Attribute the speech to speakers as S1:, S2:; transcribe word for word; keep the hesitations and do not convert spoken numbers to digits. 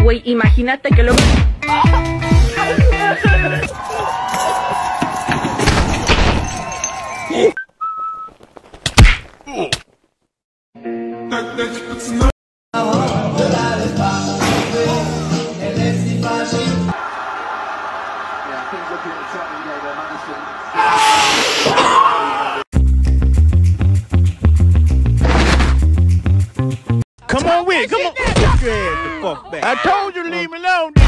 S1: güey, imagínate que luego...
S2: Come on with it, come on. Get your ass the fuck back. I told you to leave me alone.